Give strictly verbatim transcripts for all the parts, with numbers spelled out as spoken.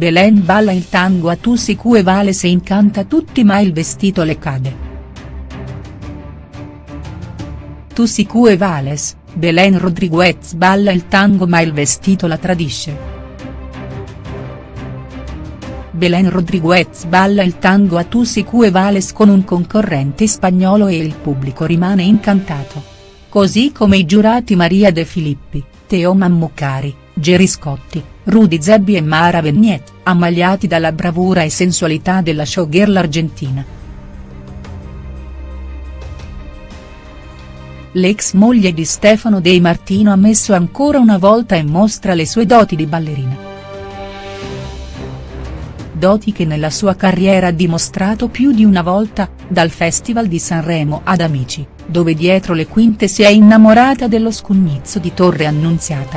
Belen balla il tango a Tussicu Vales e incanta tutti ma il vestito le cade. Tussicu Vales, Belen Rodriguez balla il tango ma il vestito la tradisce. Belen Rodriguez balla il tango a Tussicu Vales con un concorrente spagnolo e il pubblico rimane incantato. Così come i giurati Maria De Filippi, Teo Mammucari, Gerry Scotti, Rudy Zebbi e Mara Vignet, ammaliati dalla bravura e sensualità della showgirl argentina. L'ex moglie di Stefano De Martino ha messo ancora una volta in mostra le sue doti di ballerina. Doti che nella sua carriera ha dimostrato più di una volta, dal Festival di Sanremo ad Amici, dove dietro le quinte si è innamorata dello scugnizzo di Torre Annunziata.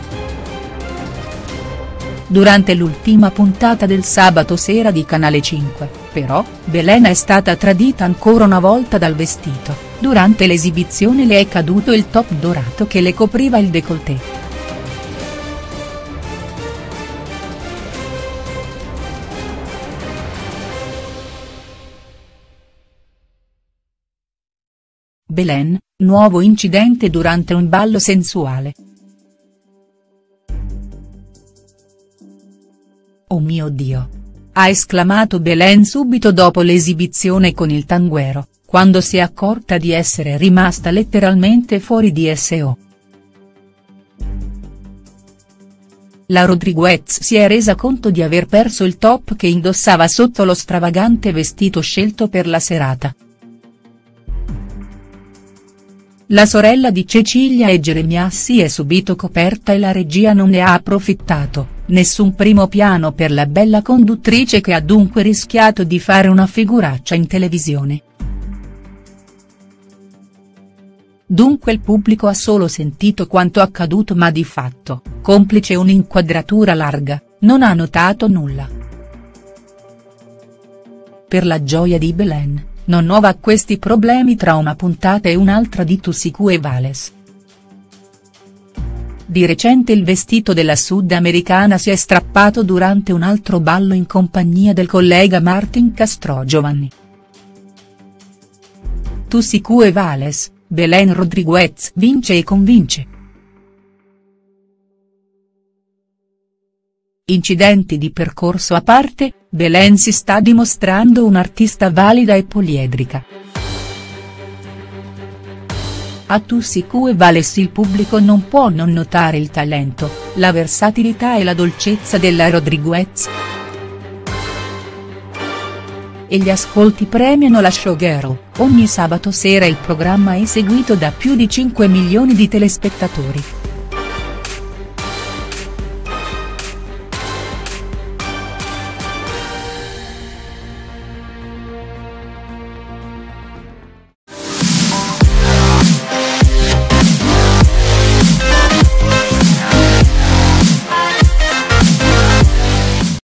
Durante l'ultima puntata del sabato sera di Canale cinque, però, Belen è stata tradita ancora una volta dal vestito, durante l'esibizione le è caduto il top dorato che le copriva il décolleté. Belen, nuovo incidente durante un ballo sensuale. Oh mio Dio! Ha esclamato Belen subito dopo l'esibizione con il tanguero, quando si è accorta di essere rimasta letteralmente fuori di S O. La Rodriguez si è resa conto di aver perso il top che indossava sotto lo stravagante vestito scelto per la serata. La sorella di Cecilia e Geremia si è subito coperta e la regia non ne ha approfittato, nessun primo piano per la bella conduttrice che ha dunque rischiato di fare una figuraccia in televisione. Dunque il pubblico ha solo sentito quanto accaduto ma di fatto, complice un'inquadratura larga, non ha notato nulla. Per la gioia di Belen, non nuova questi problemi tra una puntata e un'altra di Tussicu Vales. Di recente il vestito della sudamericana si è strappato durante un altro ballo in compagnia del collega Martin Castrogiovanni. Tussicu Vales, Belen Rodriguez vince e convince. Incidenti di percorso a parte, Belen si sta dimostrando un'artista valida e poliedrica. A Tussicu Vales il pubblico non può non notare il talento, la versatilità e la dolcezza della Rodriguez. E gli ascolti premiano la showgirl, ogni sabato sera il programma è seguito da più di cinque milioni di telespettatori.